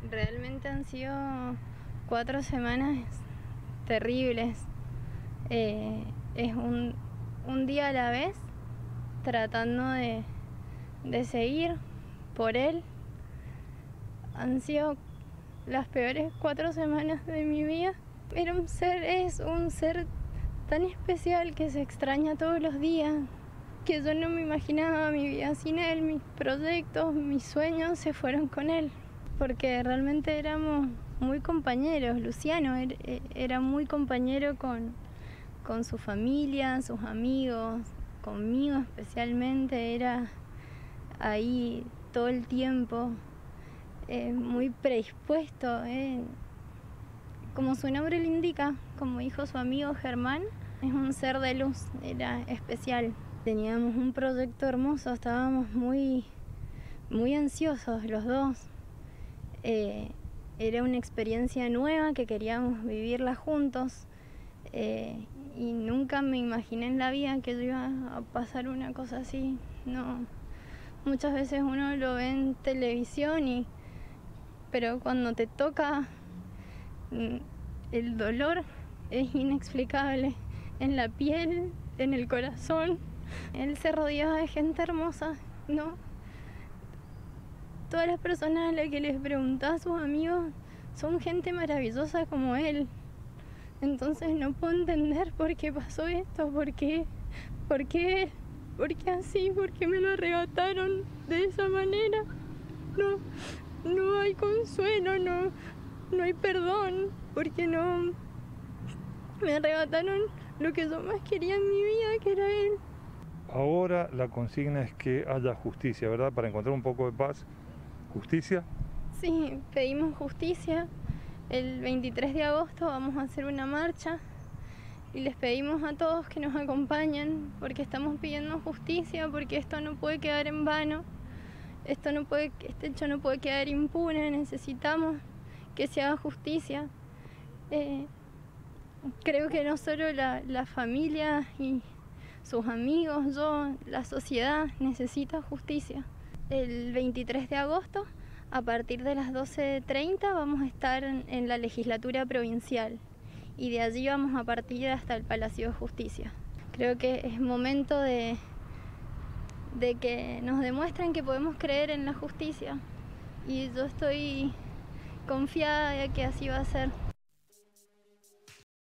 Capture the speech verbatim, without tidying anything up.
Realmente han sido cuatro semanas terribles. Eh, es un, un día a la vez, tratando de, de seguir por él. Han sido las peores cuatro semanas de mi vida. Era un ser, es un ser tan especial que se extraña todos los días, que yo no me imaginaba mi vida sin él. Mis proyectos, mis sueños se fueron con él, porque realmente éramos muy compañeros. Luciano era, era muy compañero con, con su familia, sus amigos, conmigo especialmente, era ahí todo el tiempo, eh, muy predispuesto, eh. Como su nombre lo indica, como dijo su amigo Germán, es un ser de luz, era especial. Teníamos un proyecto hermoso, estábamos muy, muy ansiosos los dos. Eh, era una experiencia nueva que queríamos vivirla juntos, eh, y nunca me imaginé en la vida que yo iba a pasar una cosa así. No, muchas veces uno lo ve en televisión, y, pero cuando te toca, el dolor es inexplicable, en la piel, en el corazón. Él se rodeaba de gente hermosa, ¿no? Todas las personas a las que les preguntaba a sus amigos son gente maravillosa como él. Entonces no puedo entender por qué pasó esto, por qué, por qué, por qué así, por qué me lo arrebataron de esa manera. No, no hay consuelo, no, no hay perdón, porque no me arrebataron lo que yo más quería en mi vida, que era él. Ahora la consigna es que haya justicia, ¿verdad? Para encontrar un poco de paz. ¿Justicia? Sí, pedimos justicia. El veintitrés de agosto vamos a hacer una marcha y les pedimos a todos que nos acompañen, porque estamos pidiendo justicia, porque esto no puede quedar en vano, esto no puede, este hecho no puede quedar impune. Necesitamos que se haga justicia. Eh, creo que no solo la, la familia y sus amigos, yo, la sociedad necesita justicia. El veintitrés de agosto, a partir de las doce treinta, vamos a estar en, en la legislatura provincial, y de allí vamos a partir hasta el Palacio de Justicia. Creo que es momento de, de que nos demuestren que podemos creer en la justicia, y yo estoy confiada de que así va a ser.